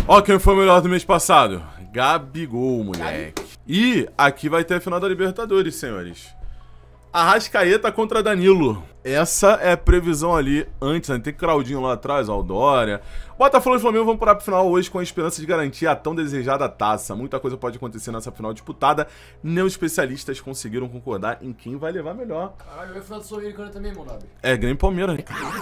Ó, quem foi o melhor do mês passado? Gabigol, moleque. E aqui vai ter a final da Libertadores, senhores. Arrascaeta contra Danilo. Essa é a previsão ali antes, né? Tem Claudinho lá atrás, Aldória. Botafogo e Flamengo vão parar pro final hoje com a esperança de garantir a tão desejada taça. Muita coisa pode acontecer nessa final disputada. Nem os especialistas conseguiram concordar em quem vai levar melhor. Caralho, vai final do Sul-Americano também, meu nobre. É, Grêmio e Palmeiras.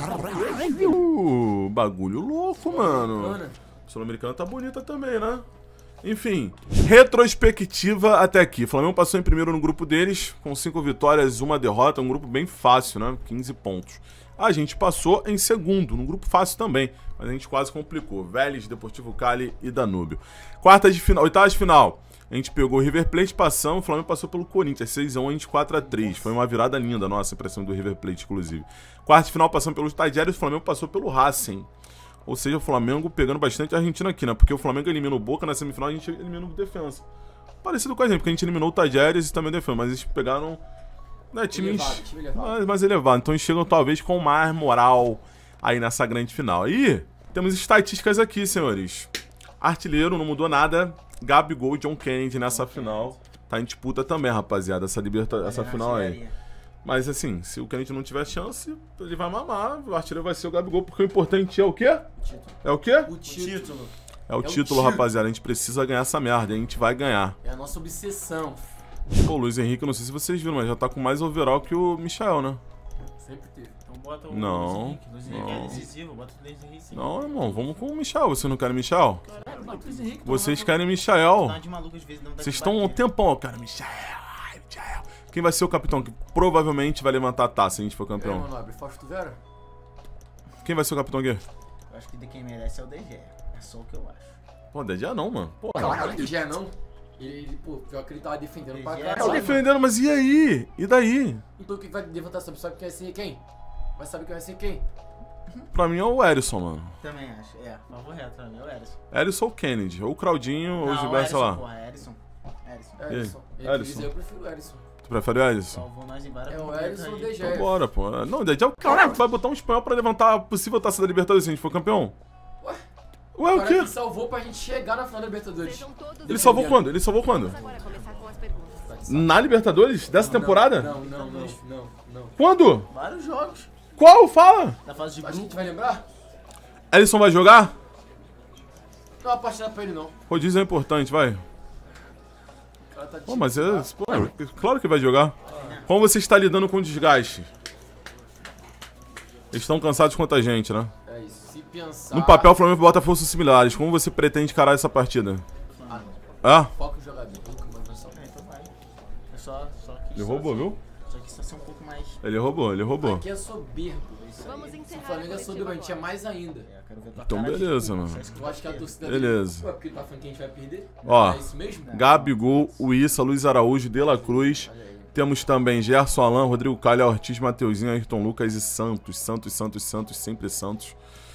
Bagulho louco, mano. Sul-Americana tá bonita também, né? Enfim, retrospectiva até aqui. O Flamengo passou em primeiro no grupo deles, com 5 vitórias, 1 derrota, um grupo bem fácil, né? 15 pontos. A gente passou em segundo, num grupo fácil também, mas a gente quase complicou. Vélez, Deportivo Cali e Danúbio. Quartas de final, oitavas de final. A gente pegou o River Plate, passamos, o Flamengo passou pelo Corinthians, 6-1, a gente 4-3. Foi uma virada linda nossa, pra cima do River Plate, inclusive. Quartas de final, passamos pelos Tajeres, o Flamengo passou pelo Racing. Ou seja, o Flamengo pegando bastante a Argentina aqui, né? Porque o Flamengo eliminou o Boca na semifinal, a gente eliminou o Defensa. Parecido com a gente, porque a gente eliminou o Tajeres e também o Defensa, mas eles pegaram, né, times mais elevados. Então eles chegam talvez com mais moral aí nessa grande final. E temos estatísticas aqui, senhores. Artilheiro, não mudou nada. Gabigol e John Kennedy nessa final. Tá em disputa também, rapaziada, essa final aí. Mas assim, se o Kennedy não tiver chance, ele vai mamar. O artilheiro vai ser o Gabigol, porque o importante é o quê? O título. É o quê? O título. É o título, rapaziada. A gente precisa ganhar essa merda. A gente vai ganhar. É a nossa obsessão. Pô, o Luiz Henrique, eu não sei se vocês viram, mas já tá com mais overall que o Michael, né? Sempre teve. Então bota o Não. Luiz Henrique é decisivo, bota o Luiz Henrique sim. Não, irmão, vamos com o Michael. Vocês não querem Michael? Caralho, bota o Luiz Henrique. Vocês querem Michael. Tá de maluco às vezes, não dá Vocês de estão um bater. tempão, ó, cara. Michael. Ai, Michael. Quem vai ser o capitão que provavelmente vai levantar a taça se a gente for É, campeão? meu nobre, Fausto Vera? Quem vai ser o capitão aqui? Eu acho que de quem merece é o DG. É só o que eu acho. Pô, DG não, mano. Porra. Caralho, ele já não. Pô, pior que ele tava defendendo pra Ele Tá caralho. defendendo, mas e aí? E daí? Então quem vai levantar sabe quem vai ser quem? Vai saber quem vai ser quem? Pra mim é o Erisson, mano. Também acho. É, papo reto pra mim, é o Erisson. Erisson ou Kennedy. Ou o Claudinho, ou o Não, Gilberto, sei lá. porra, Erisson. Erisson. Erisson. Erisson. Eu prefiro o Erisson. Tu prefere o Erisson? Salvou nós em várias É o oportunidades Erisson aí. ou o DG. Então bora, pô. Não, o DG é o cara que vai botar um espanhol pra levantar a possível taça da Libertadores se a gente for campeão. Ué? Ué, o cara quê? que salvou pra gente chegar na final da Libertadores. Ele salvou quando? Ele salvou quando? Agora começar com as perguntas. Na Libertadores? Dessa temporada? Não. Quando? Vários jogos. Qual? Fala! Na fase de A grupo. gente vai lembrar? Erisson vai jogar? Não, a partida pra ele não. Rodízio é importante, vai. O cara tá Pô, mas é, pô, claro que vai jogar. Como você está lidando com o desgaste? Eles estão cansados quanto a gente, né? É isso, se pensar... No papel, Flamengo e Botafogo são similares. Como você pretende encarar essa partida? Ah, Ah? foca o jogador, nunca manda noção. É, então vai. É só que Ele roubou, viu? Só que isso ser um pouco mais... Ele roubou, ele roubou. Aqui é soberbo. Isso Vamos aí. Se o encerrar Flamengo é o soberbo, a gente é coletivo mais ainda. É, eu quero ver tua Então cara de beleza, cu, mano. só isso que Eu acho que a torcida Beleza. Ué, porque ele tá falando que a gente vai perder? Ó, É isso mesmo? Gabigol, Uissa, Luiz Araújo, De La Cruz. Olha aí. Temos também Gerson Alain, Rodrigo Calha, Ortiz, Mateuzinho, Ayrton Lucas e Santos. Santos, sempre Santos.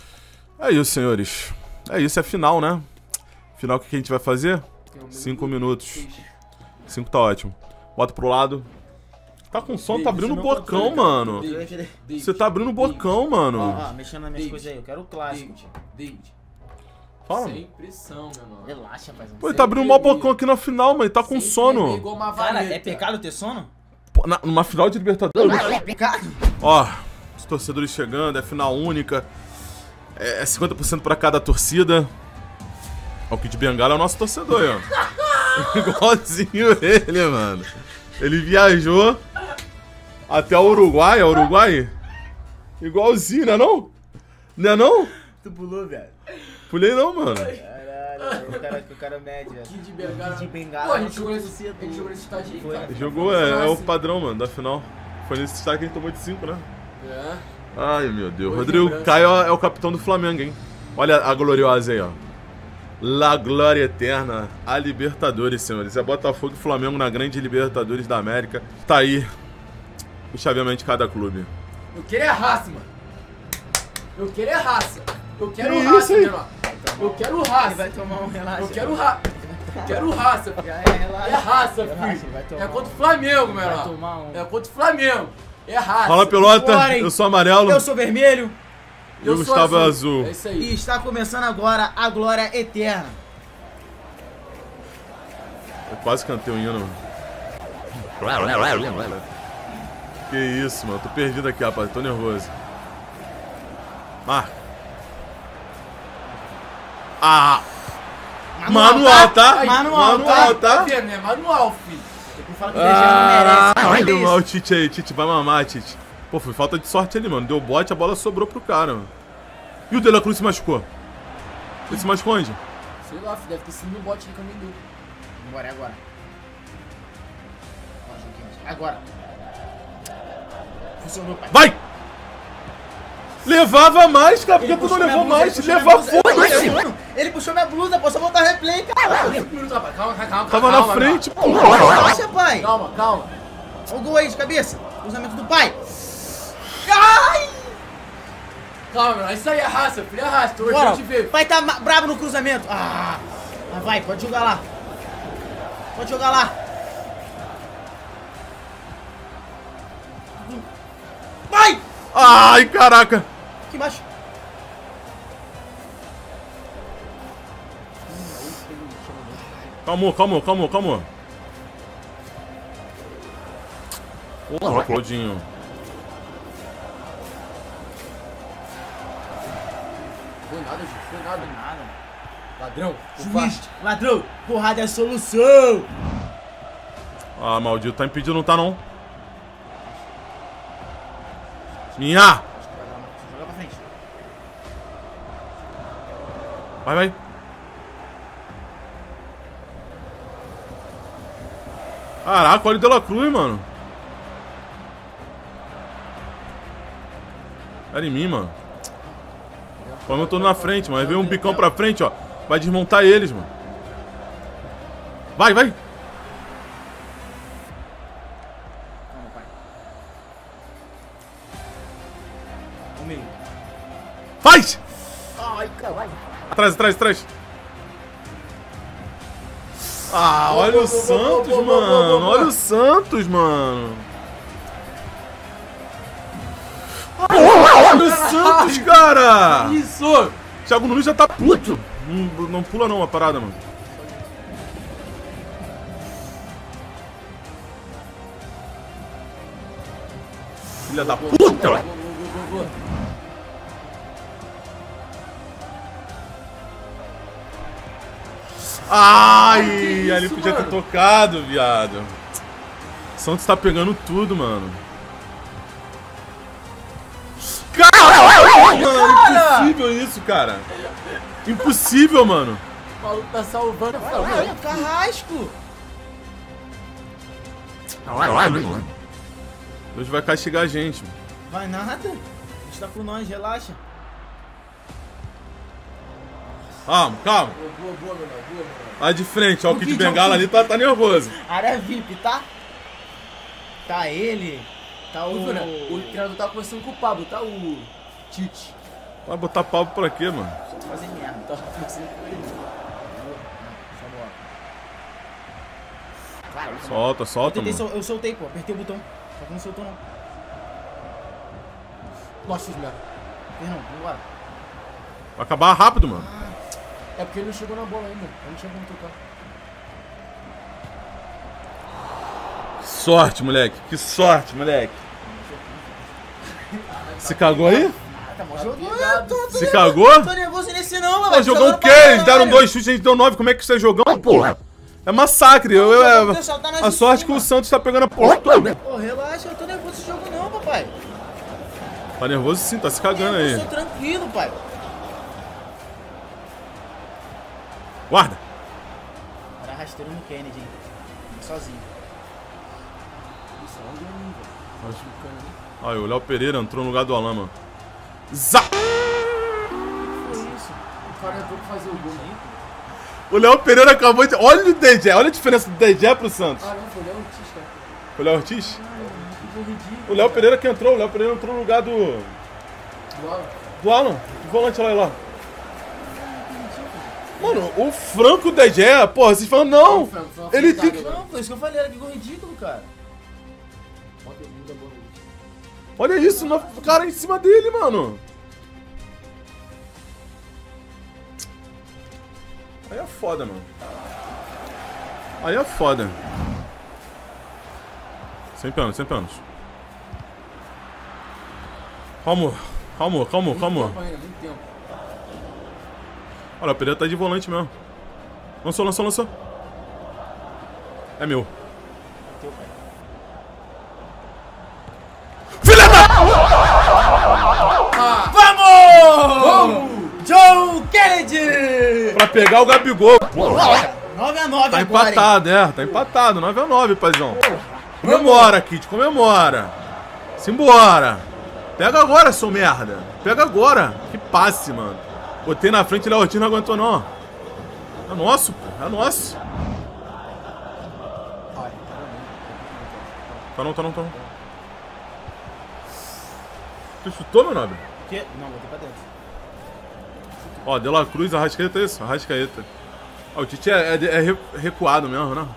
É isso, senhores. É isso, é final, né? Final, o que a gente vai fazer? Tem um 5 minutos. 5 tá ótimo. Bota pro lado. Tá com som, tá abrindo o bocão, mano. Você tá abrindo o bocão, mano. Ó, mexendo nas minhas coisas aí, eu quero o clássico. David. Fala. Sem pressão, meu irmão. Relaxa, paizão. Pô, ele tá abrindo o maior bocão aqui na final, mano. Ele tá com Sem sono. tremer igual uma Cara, vareta. é pecado ter sono? Pô, numa final de Libertadores. É pecado? Ó, os torcedores chegando, é final única. É 50% pra cada torcida. Ó, o Kid Bengala é o nosso torcedor aí, ó. Igualzinho ele, mano. Ele viajou até o Uruguai, é o Uruguai? Igualzinho, né não? Não é não? Tu pulou, velho. Pulei não, mano. Caralho, o cara mede, velho. Kid Bengala. Kid Bengala. Pô, a gente jogou nesse estádio aí, cara. Jogou, é o padrão, mano, da final. Foi nesse destaque que a gente tomou de 5, né? É. Ai, meu Deus. Boa Rodrigo lembrança. Caio é o capitão do Flamengo, hein? Olha a gloriosa aí, ó. La Glória Eterna, a Libertadores, senhores. É Botafogo e Flamengo na grande Libertadores da América. Tá aí o chaveamento de cada clube. Eu quero é raça, mano. Eu quero é raça. Eu quero Que raça, isso aí? menor. Eu quero raça. Ele vai tomar um relaxa. Eu quero raça. Quero raça, filho. Relaxa. É raça, Relaxa, filho. vai tomar É contra o Flamengo, Vai menor. tomar um. É contra o Flamengo. É raça. Fala, pelota. Bora, hein? Eu sou amarelo. Eu sou vermelho. E o Gustavo é azul. É isso aí. E está começando agora a glória eterna. Eu quase cantei o hino. Que isso, mano. Tô perdido aqui, rapaz. Tô nervoso. Marca. Ah! Manual, tá? Manual, tá? vendo, né? Manual, filho. Fala que o DG não merece. Olha o Tite aí, Tite. Vai mamar, Tite. Pô, foi falta de sorte ali, mano. Deu bote, a bola sobrou pro cara, mano. E o De La Cruz se machucou? Ele se machucou onde? Sei lá, filho. Deve ter sido no bote no caminho dele. Agora, é agora. Agora. Funcionou, pai. Vai! Levava mais, cara. Por que tu não levou mais? Leva foda. Ele puxou minha blusa, posso botar replay, cara. 5 minutos, rapaz. Calma. Tava na frente, pô. Relaxa, pai. Calma. Olha o gol aí de cabeça. Cruzamento do pai. Ai! Calma, mano. Isso aí é raça, filho. É raça. Tô Bora. orgulhoso de ver. O pai tá brabo no cruzamento. Ah, vai, pode jogar lá. Pode jogar lá. Vai! Ai, caraca. Aqui embaixo. Calmou. Porra, Claudinho. Foi nada, gente. Foi nada. Ladrão. Juiz, ladrão, porrada é a solução. Ah, maldito. Tá impedido, não tá, não? Minha! Joga pra frente. Vai. Caraca, olha o De La Cruz, mano. Era em mim, mano. Como eu tô na frente, mano. Aí veio um bicão pra frente, ó. Vai desmontar eles, mano. Vai. Calma, pai. No meio. Faz! Ai, caralho. Atrás. Ah, olha o Santos, mano. Olha o Santos, mano. Olha o Santos, cara. Isso! Thiago Nunes já tá puto. Não pula não a parada, mano. Filha da puta. Boa. Ai, ali isso, podia ter mano? tocado, viado. O Santos tá pegando tudo, mano. Caralho, mano, impossível isso, cara. Impossível, mano. O maluco tá salvando. Olha, Carrasco. Deus vai castigar a gente. Vai nada. A gente tá com nós, relaxa. Calma. Boa, meu irmão. Lá de frente, ó, o Kid Bengala ali tá nervoso. Área VIP, tá? Tá ele. Tá o... O treinador tá conversando com o Pablo, tá? O Tite. Vai botar pau pra quê, mano? Fazer merda. Tá conversando com ele. Solta, mano. Eu soltei, pô. Apertei o botão. Só que não soltou, não. Nossa, fiz merda. Não, vambora. Vai acabar rápido, mano. É porque ele não chegou na bola ainda. Eu não tinha como tocar. Sorte, moleque. Que sorte, moleque. Se cagou aí? Tá bom, jogou. Se cagou? Tô nervoso nesse não, mano. Pô, jogou o quê? Eles deram 2 chutes, a gente deu 9. Como é que isso é jogão, porra? É massacre. A sorte que o Santos tá pegando a porra toda. Pô, relaxa, eu tô nervoso nesse jogo não, papai. Tá nervoso sim, tá se cagando Eu aí. sou tranquilo, pai. Guarda. Era rasteiro no Kennedy, hein? Sozinho. Isso, onde é mim, velho? Aí, o Léo Pereira entrou no lugar do Alan, mano. Zá! Foi isso. O cara entrou pra fazer o gol aí. O Léo Pereira acabou de... Olha o DG, olha a diferença do DG pro Santos. Ah, não, foi o Léo Ortiz, cara. O Léo Ortiz? Que gol ridículo. O Léo Pereira que entrou, o Léo Pereira entrou no lugar do Alan. Do volante lá. Mano, o Franco DG, porra, vocês falam, não, ele tem que... Não, foi isso que eu falei, era que gol ridículo, cara. Olha isso, cara em cima dele, mano. Aí é foda, mano. Aí é foda. Sem pênalti, sem pênalti. Calma. Muito tempo. Olha, o Pereira tá de volante mesmo. Lançou. É meu. Filha da... Vamos! Joe Kennedy! Pra pegar o Gabigol. 9-9 Tá agora, empatado, Tá empatado. 9-9, paizão. Comemora, Kit. Comemora. Simbora. Pega agora, seu merda. Pega agora. Que passe, mano. Botei na frente, o Léo Ortiz não aguentou, não. É nosso, pô. É nosso. Tá não. Tu chutou, meu nobre? Que? Não, botei pra dentro. Ó, De La Cruz, Arrascaeta é isso? Arrascaeta. Ó, o Tite é recuado mesmo, né?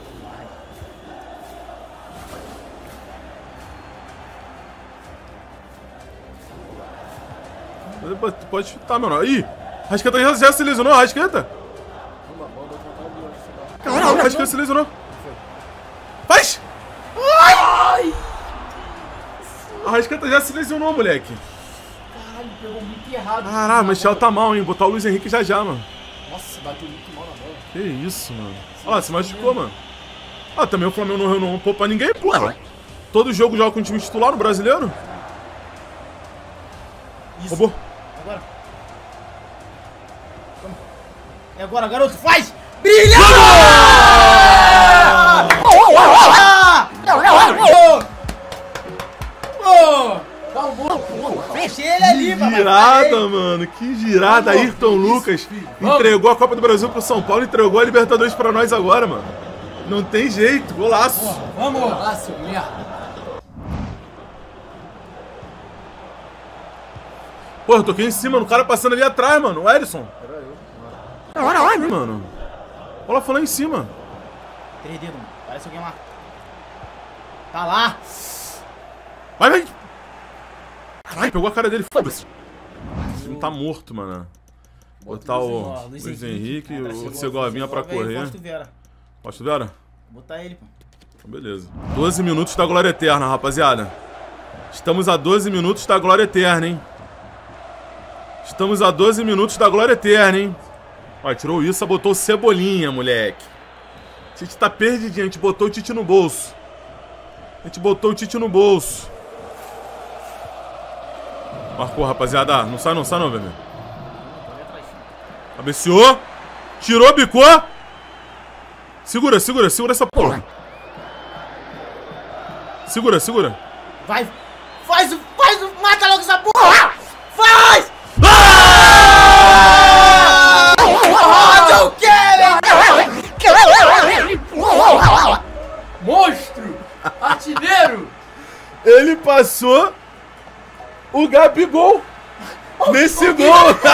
Tu pode chutar, meu nobre. Ih! Arrascaeta já se lesionou, Arrascaeta? Caralho, Arrascaeta se lesionou. Faz! Ai! Arrascaeta já se lesionou, moleque. Caralho, pegou muito errado. Caralho, mas o Michel tá mal, hein? Botar o Luiz Henrique já, mano. Nossa, bateu muito mal na bola. Que isso, mano. Olha lá, se machucou, mano. Ah, também o Flamengo não poupa ninguém, porra. Todo jogo joga com o time titular no brasileiro. Isso. Roubou. Agora. É agora, garoto, faz! Brilha! Fechei ele ali, Que girada, mano. Que girada. Ayrton Lucas entregou a Copa do Brasil pro São Paulo e entregou a Libertadores pra nós agora, mano. Não tem jeito. Golaço. Vamos! Golaço, merda. Pô, eu toquei em cima no cara passando ali atrás, mano. O Ederson. Caralho, mano. Olha lá, falando em cima. 3 dedos, mano. Parece alguém lá. Tá lá. Vai. Caralho, pegou a cara dele. Foda-se. O time tá morto, mano. Botar o Luiz Henrique e o Segovinha pra correr. Posto Vera? Botar ele, pô. Então, beleza. 12 minutos da glória eterna, rapaziada. Estamos a 12 minutos da glória eterna, hein? Estamos a 12 minutos da glória eterna, hein? Ó, tirou isso, botou o Cebolinha, moleque. A gente tá perdidinho, a gente botou o Tite no bolso. Marcou, rapaziada. Não sai não, bebê. Cabeceou. Tirou, bicou. Segura essa porra. Segura. Vai. Faz o. Mata logo essa porra. Faz! Monstro! Artilheiro! Ele passou o Gabigol nesse gol.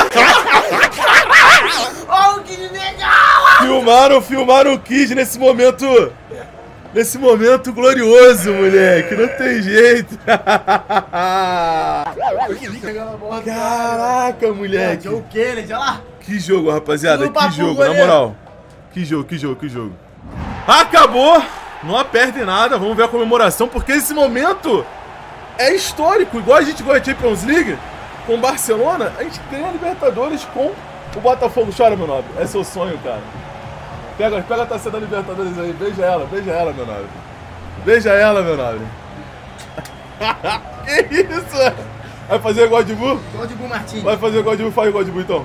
Oh, que legal! Filmaram o Kid nesse momento glorioso, moleque. Não tem jeito. Caraca, moleque. O Kennedy, olha lá. Que jogo, rapaziada. Tudo Que papo, jogo, goleiro. na moral. Que jogo. Acabou. Não perde nada. Vamos ver a comemoração, porque esse momento é histórico. Igual a gente ganha a Champions League com o Barcelona, a gente ganha a Libertadores com o Botafogo. Chora, meu nobre. É seu sonho, cara. Pega a taça da Libertadores aí. Beija ela, meu nobre. Beija ela, meu nobre. Que isso? Vai fazer igual de Bu? Igual de Bu Martins. Vai fazer igual de Bu, faz igual de Bu então.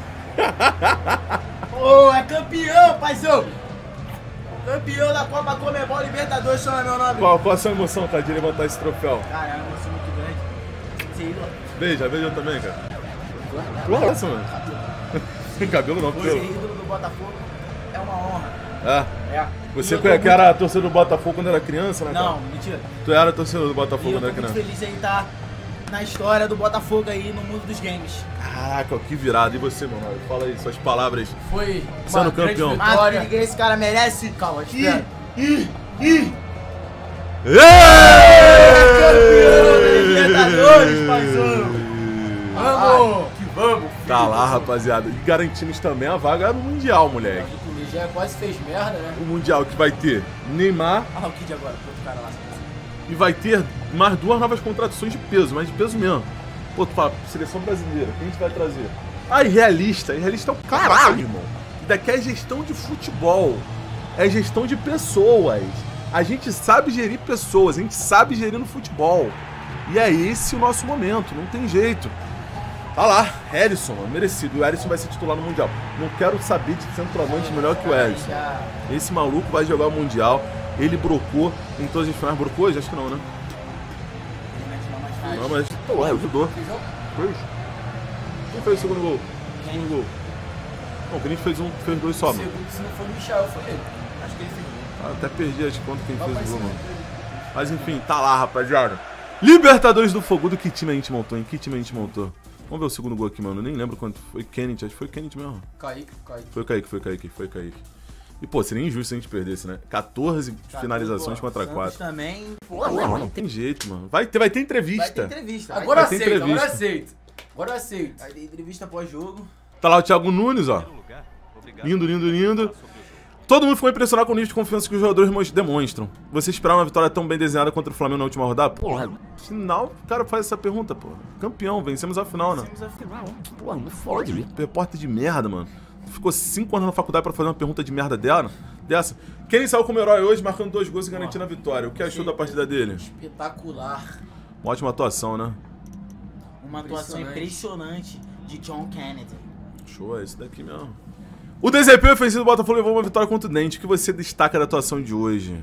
Ô, é campeão, paizão. Campeão da Copa Comebol Libertadores, chama meu nome. Qual a sua emoção, cara, de levantar esse troféu? Cara, é uma emoção muito grande. Ser ídolo. Beija eu também, cara. Nossa, mano. Cabelo não, Ser cabelo. ídolo do Botafogo é uma honra. É. Você E eu que era torcedor do Botafogo quando era criança, né, cara? Não, mentira. Tu era torcedor do E Botafogo eu quando tô era muito criança. feliz em estar na história do Botafogo aí no mundo dos games. Caraca, que virada. E você, meu nome? Fala aí suas palavras. Foi Sendo uma grande campeão. Mas vitória. ninguém, esse cara merece. Calma, espera. Libertadores, paizão. Vamos! Que vamos! Tá lá, rapaziada. E garantimos também a vaga no Mundial, moleque. O Kid já quase fez merda, né? O Mundial que vai ter Neymar. Ah, o Kid agora, outro cara lá. E vai ter mais 2 novas contratações de peso, mas de peso mesmo. Pô, tu fala, seleção brasileira, quem a gente vai trazer? Ah, irrealista. Irrealista é o caralho, irmão. E daqui é gestão de futebol. É gestão de pessoas. A gente sabe gerir pessoas, a gente sabe gerir no futebol. E é esse o nosso momento, não tem jeito. Tá lá, Ellison, merecido. O Ellison vai ser titular no Mundial. Não quero saber de centroavante melhor que o Ellison. Esse maluco vai jogar o Mundial. Ele brocou em todas as finais. Brocou hoje? Acho que não, né? Não, mas... Pô, ajudou. Fez. Quem fez o segundo gol? Segundo gol. Não, o Corinthians fez 2 só, mano. Segundo, se não for o Michel, foi ele. Acho que ele fez gol. Até perdi as contas quem fez o gol, mano. Mas enfim, tá lá, rapaziada. Libertadores do Fogudo, que time a gente montou, hein? Que time a gente montou? Vamos ver o segundo gol aqui, mano. Eu nem lembro quanto foi. Kennedy, acho que foi Kennedy mesmo. Kaique. Foi Kaique. E, pô, seria injusto se a gente perdesse, né? 14 finalizações contra 4. Também. Não tem jeito, mano. Vai ter entrevista. Vai ter entrevista. Agora Vai ter aceito, entrevista. agora aceito. Vai ter entrevista pós-jogo. Tá lá o Thiago Nunes, ó. Lindo. Todo mundo ficou impressionado com o nível de confiança que os jogadores demonstram. Você esperava uma vitória tão bem desenhada contra o Flamengo na última rodada? Porra, final, o cara faz essa pergunta, pô. Campeão, vencemos a final, né? Porra, não fode. Repórter de merda, mano. Ficou 5 anos na faculdade pra fazer uma pergunta de merda dessa. Quem saiu como herói hoje, marcando 2 gols e garantindo a vitória? O que achou da partida dele? Espetacular. Uma ótima atuação, né? Uma atuação impressionante de John Kennedy. Show, é esse daqui mesmo. O desempenho ofensivo do Botafogo levou uma vitória contundente. O que você destaca da atuação de hoje?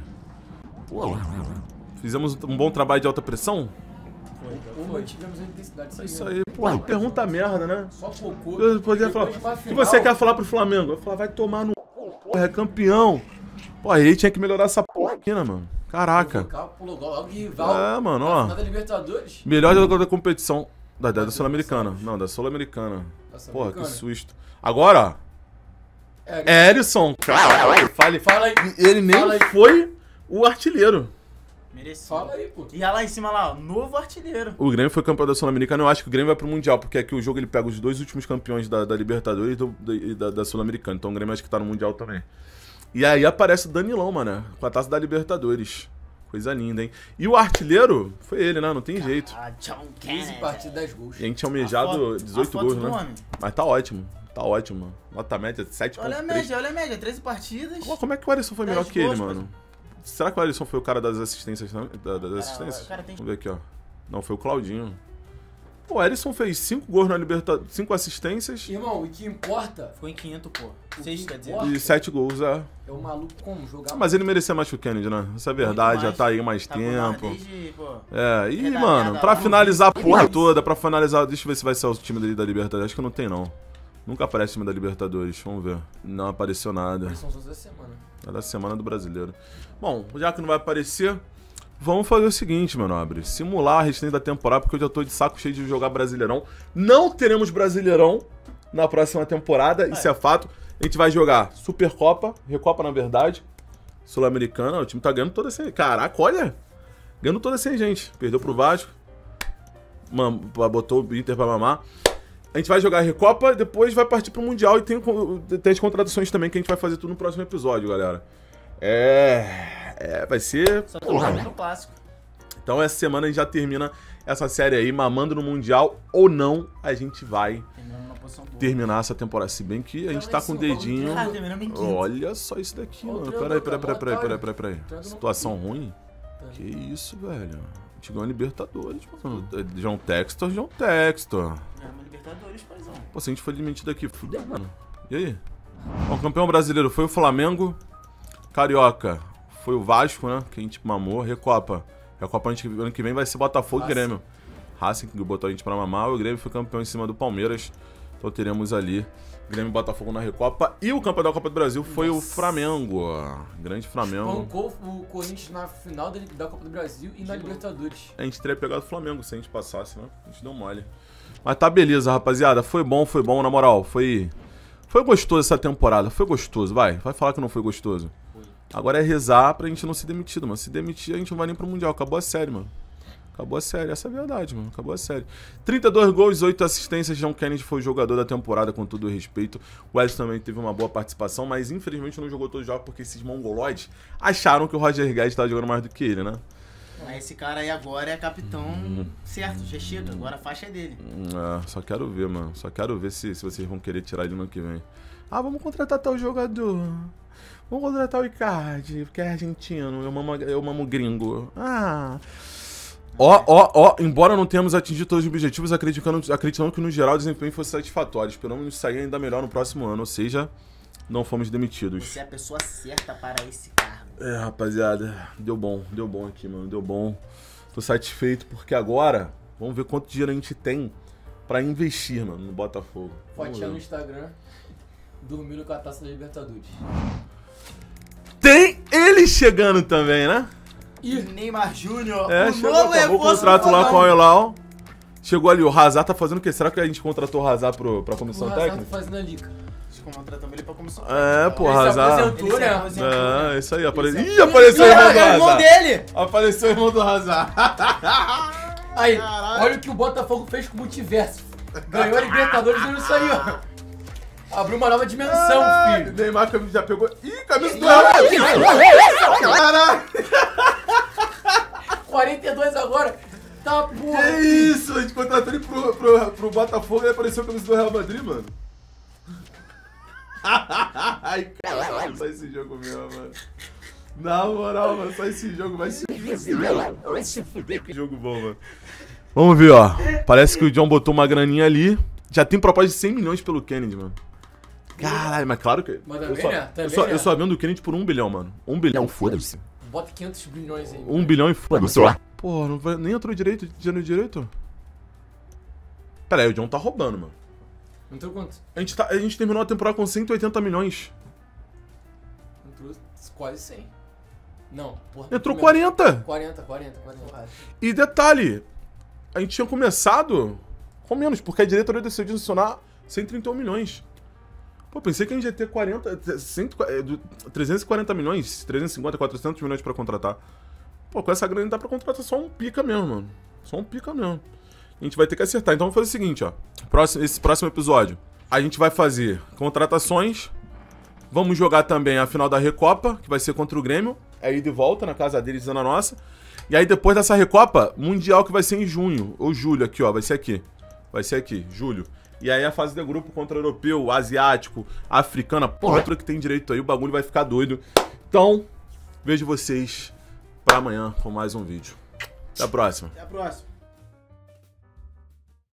Fizemos um bom trabalho de alta pressão? Foi. Tivemos a intensidade. É isso aí, pô. Pergunta merda, né? Só focou. Eu poderia falar, o que você quer falar pro Flamengo? Eu falar, vai tomar no porra, é campeão. Pô, aí tinha que melhorar essa porra aqui, né, mano? Caraca. É, mano, ó. Melhor jogador da competição. Da Sul-Americana. Não, da Sul-Americana. Porra, que susto. Agora, ó. Ellison, fala aí. Ele nem foi o artilheiro. Merecido. Fala aí, pô. E lá em cima, lá, ó, novo artilheiro. O Grêmio foi campeão da Sul-Americana. Eu acho que o Grêmio vai pro Mundial, porque aqui o jogo ele pega os 2 últimos campeões da Libertadores e da Sul-Americana. Então o Grêmio acho que tá no Mundial também. E aí aparece o Danilão, mano, com a taça da Libertadores. Coisa linda, hein? E o artilheiro foi ele, né? Não tem jeito. Ah, John 15 partidas, 10 gols. E a gente tinha almejado 18 gols, né? Mas tá ótimo. Tá ótimo. Nota média de 7,3. Olha a média, 13 partidas. Como é que o Alisson foi melhor que ele, mano? Será que o Alisson foi o cara das assistências, né? Das assistências? Vamos ver aqui, ó. Não, foi o Claudinho. Pô, o Alisson fez 5 gols na Libertadores, 5 assistências. Irmão, o que importa... Foi em quinto, pô. 6, quer dizer. E 7 gols, é. É o maluco como jogar... Mas ele merecia mais que o Kennedy, né? Essa é a verdade, já tá aí mais tempo. Desde, pô, e, mano, pra finalizar a porra toda, pra finalizar... Deixa eu ver se vai ser o time dele da Libertadores. Acho que não tem, não. Nunca aparece o time da Libertadores, vamos ver. Não apareceu nada. São só da semana. É da semana do brasileiro. Bom, já que não vai aparecer, vamos fazer o seguinte, meu nobre. Simular a restante da temporada, porque eu já tô de saco cheio de jogar Brasileirão. Não teremos Brasileirão na próxima temporada, isso é fato. A gente vai jogar Supercopa, Recopa na verdade, Sul-Americana. O time tá ganhando toda essa... Caraca, olha! Ganhando toda essa gente. Perdeu pro Vasco. Botou o Inter pra mamar. A gente vai jogar a Recopa, depois vai partir pro Mundial e tem as contratações também que a gente vai fazer tudo no próximo episódio, galera. Vai ser... Só tô no clássico. Então essa semana a gente já termina essa série aí, mamando no Mundial ou não, a gente vai terminar essa temporada. Se bem que a gente tá com o dedinho... Olha só isso daqui, mano. Peraí. Situação ruim? Que isso, velho. A gente ganhou a Libertadores, mano. João Textor. Libertadores, paizão. Pô, se a gente foi demitido aqui, fudeu, mano. E aí? Bom, campeão brasileiro foi o Flamengo. Carioca foi o Vasco, né? Que a gente mamou. Recopa ano que vem vai ser Botafogo e Grêmio. Racing que botou a gente pra mamar. O Grêmio foi campeão em cima do Palmeiras. Então teremos ali Grêmio e Botafogo na Recopa. E o campeão da Copa do Brasil foi o Flamengo. Grande Flamengo. Espancou o Corinthians na final da Copa do Brasil e na Libertadores. A gente teria pegado o Flamengo se a gente passasse, né? A gente deu mole. Mas tá beleza, rapaziada. Foi bom, na moral. Foi gostoso essa temporada. Foi gostoso, vai falar que não foi gostoso. Agora é rezar pra gente não ser demitido, mano. Se demitir, a gente não vai nem pro Mundial. Acabou a série, mano. Acabou a série, essa é a verdade, mano. Acabou a série. 32 gols, 8 assistências. John Kennedy foi o jogador da temporada, com todo o respeito. O Wesley também teve uma boa participação, mas infelizmente não jogou todos os jogos porque esses mongoloides acharam que o Roger Guedes estava jogando mais do que ele, né? Mas esse cara aí agora é capitão certo, já chega. Agora a faixa é dele. Só quero ver, mano. Só quero ver se vocês vão querer tirar ele no ano que vem. Ah, vamos contratar tal jogador. Vamos contratar o Icardi, porque é argentino. Eu mamo gringo. Embora não tenhamos atingido todos os objetivos, acreditando que no geral o desempenho fosse satisfatório. Esperamos sair ainda melhor no próximo ano, ou seja, não fomos demitidos. Você é a pessoa certa para esse cargo. Rapaziada, deu bom aqui, mano, deu bom. Tô satisfeito porque agora, vamos ver quanto dinheiro a gente tem pra investir, mano, no Botafogo. Fotinha no Instagram, dormindo com a taça da Libertadores. Tem ele chegando também, né? E Neymar Júnior, chegou, acabou o contrato lá com o Al-Hilal. Chegou ali, o Hazard tá fazendo o quê? Será que a gente contratou o Hazard pra comissão técnica? O Hazard tá fazendo a liga. Contratamos ele pra comissão técnica. Pô, Hazard. Isso aí, apareceu o irmão do Hazard. Dele. Apareceu o irmão do Hazard. Aí, olha o que o Botafogo fez com o multiverso. Ganhou a Libertadores e isso aí, ó. Abriu uma nova dimensão, filho. Neymar já pegou. Ih, camisa do Real Madrid. Caralho. 42 agora. Tá, porra. Que isso? A gente contratou ele pro Botafogo e apareceu a camisa do Real Madrid, mano. Ai, caralho, só esse jogo mesmo, mano. Na moral, mano, só esse jogo vai ser. Que jogo bom, mano. Vamos ver, ó. Parece que o John botou uma graninha ali. Já tem proposta de 100 milhões pelo Kennedy, mano. Caralho, mas claro que. Eu só vendo o Kennedy por 1 bilhão, mano. 1 bilhão, foda-se. Bota 500 bilhões aí. 1 bilhão e foda-se. Pô, não vai, nem entrou direito, dinheiro direito? Pera aí, o John tá roubando, mano. Entrou quanto? A gente terminou a temporada com 180 milhões. Entrou quase 100. Não, porra. Entrou 40. 40. E detalhe, a gente tinha começado com menos, porque a diretoria decidiu adicionar 131 milhões. Pô, pensei que a gente ia ter 340 milhões, 350, 400 milhões pra contratar. Pô, com essa grana dá pra contratar só um pica mesmo, mano. Só um pica mesmo. A gente vai ter que acertar. Então vamos fazer o seguinte, ó. Esse próximo episódio, a gente vai fazer contratações. Vamos jogar também a final da Recopa, que vai ser contra o Grêmio. É ida e volta na casa deles e na nossa. E aí depois dessa Recopa, Mundial, que vai ser em junho. Ou julho aqui, ó. Vai ser aqui. Vai ser aqui, julho. E aí a fase de grupo contra o europeu, asiático, africana. Porra, tudo que tem direito aí. O bagulho vai ficar doido. Então, vejo vocês pra amanhã com mais um vídeo. Até a próxima. Até a próxima.